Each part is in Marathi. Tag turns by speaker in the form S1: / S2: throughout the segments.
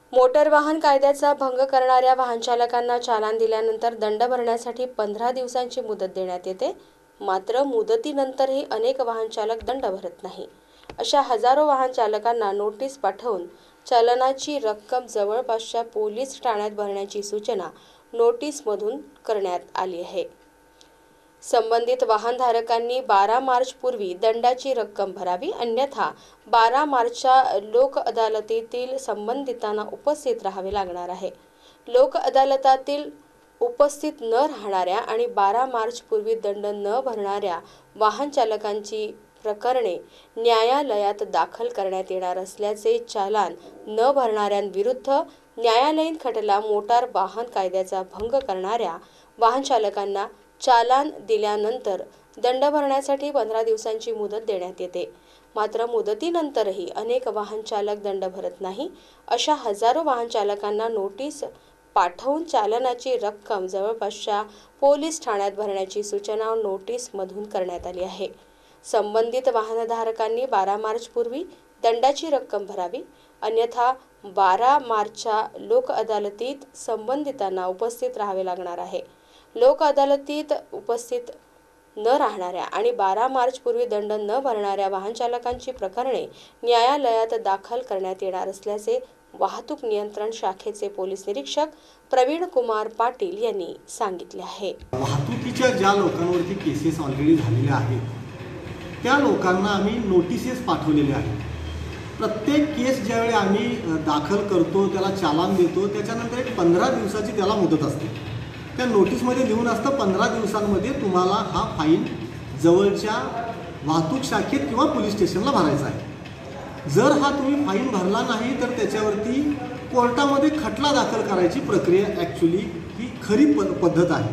S1: मोटर वाहन कायद्याचा भंग करणाऱ्या वाहनचालकांना चालान दिल्यानंतर दंड भरण्यासाठी 15 दिवसांची मुदत देण्यात येते. मात्र मुदतीनंतरही अनेक वाहनचालक दंड भरत नाही. अशा हजारो वाहनचालकांना नोटीस पाठवून चलनाची रक्कम जवळपासच्या पोलीस ठाण्यात भरण्याची सूचना नोटीसमधून करण्यात आली आहे. संबंधित वाहनधारकांनी 12 मार्चपूर्वी दंडाची रक्कम भरावी, अन्यथा 12 मार्चच्या लोक अदालतीतील संबंधितांना उपस्थित राहावे लागणार आहे. लोक अदालतातील उपस्थित न राहणाऱ्या आणि 12 मार्चपूर्वी दंड न भरणाऱ्या वाहनचालकांची प्रकरणे न्यायालयात दाखल करण्यात येणार असल्याचे चालान न भरणाऱ्यांविरुद्ध न्यायालयीन खटला मोटार वाहन कायद्याचा भंग करणाऱ्या वाहनचालकांना चालान दिल्यानंतर दंड भरण्यासाठी 15 दिवसांची मुदत देण्यात येते. मात्र मुदतीनंतरही अनेक वाहनचालक दंड भरत नाही. अशा हजारो वाहनचालकांना नोटीस पाठवून चालनाची रक्कम जवळपासच्या पोलीस ठाण्यात भरण्याची सूचना नोटीसमधून करण्यात आली आहे. संबंधित वाहनधारकांनी 12 मार्चपूर्वी दंडाची रक्कम भरावी, अन्यथा 12 मार्चच्या लोक अदालतीत संबंधितांना उपस्थित राहावे लागणार आहे. लोक अदालतीत उपस्थित न राहणाऱ्या आणि 12 मार्चपूर्वी दंड न भरणाऱ्या वाहनचालकांची प्रकरणे न्यायालयात दाखल करण्यात येणार असल्याचे वाहतूक नियंत्रण शाखेचे पोलीस निरीक्षक प्रवीण कुमार पाटील यांनी सांगितले आहे.
S2: वाहतुकीच्या ज्या लोकांवरती केसेस ऑलरेडी झालेल्या आहेत त्या लोकांना आम्ही नोटिसेस पाठवलेले आहेत. प्रत्येक केस ज्यावेळी आम्ही दाखल करतो, त्याला चालान देतो, त्याच्यानंतर एक 15 दिवसाची त्याला मुदत असते. त्या नोटीसमध्ये लिहून असतं 15 दिवसांमध्ये तुम्हाला हा फाईन जवळच्या वाहतूक शाखेत किंवा पोलीस स्टेशनला भरायचा आहे. जर हा तुम्ही फाईन भरला नाही तर त्याच्यावरती कोर्टामध्ये खटला दाखल करायची प्रक्रिया ॲक्च्युली ही खरी पद्धत आहे.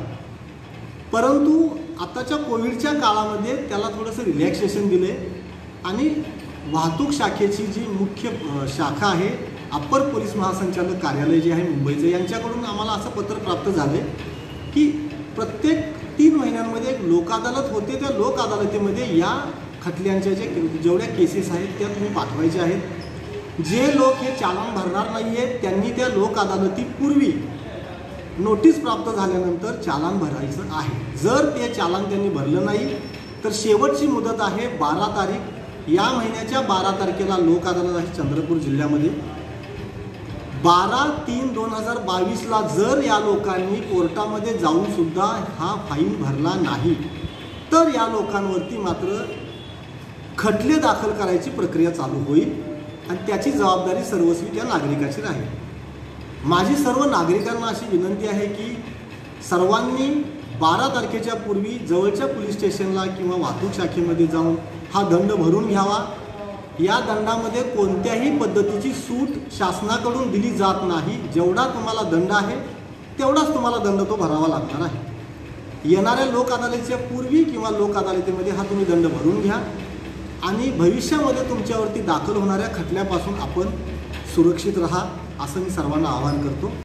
S2: परंतु आताच्या कोविडच्या काळामध्ये त्याला थोडंसं रिलॅक्सेशन दिले आणि वाहतूक शाखेची जी मुख्य शाखा आहे, अप्पर पोलीस महासंचालक कार्यालय जे आहे मुंबईचं, यांच्याकडून आम्हाला असं पत्र प्राप्त झाले की प्रत्येक 3 महिन्यांमध्ये एक लोक अदालत होते. त्या लोक अदालतीमध्ये या खटल्यांच्या जेवढ्या केसेस आहेत त्या तुम्ही पाठवायच्या आहेत. जे लोक हे चालान भरणार नाही आहेत त्यांनी त्या लोक अदालतीपूर्वी नोटीस प्राप्त झाल्यानंतर चालान भरायचं आहे. जर ते चालान त्यांनी भरलं नाही तर शेवटची मुदत आहे 12 तारीख. या महिन्याच्या 12 तारखेला लोक अदालत आहे चंद्रपूर जिल्ह्यामध्ये. 12/3/2022ला जर या लोकांनी कोर्टामध्ये जाऊन सुद्धा हा फाईन भरला नाही तर या लोकांवरती मात्र खटले दाखल करायची प्रक्रिया चालू होईल आणि त्याची जबाबदारी सर्वस्वी त्या नागरिकाची राहील. माझी सर्व नागरिकांना अशी विनंती आहे की सर्वांनी 12 तारखेच्या पूर्वी जवळच्या पोलीस स्टेशनला किंवा वाहतूक शाखेमध्ये जाऊन हा दंड भरून घ्यावा. या दंडामध्ये कोणत्याही पद्धतीची सूट शासनाकडून दिली जात नाही. जेवढा तुम्हाला दंड आहे तेवढाच तुम्हाला दंड तो भरावा लागणार आहे. येणाऱ्या लोक अदालतीच्या पूर्वी किंवा लोक अदालतीमध्ये हा तुम्ही दंड भरून घ्या आणि भविष्यामध्ये तुमच्यावरती दाखल होणाऱ्या खटल्यापासून आपण सुरक्षित राहा असं मी सर्वांना आवाहन करतो.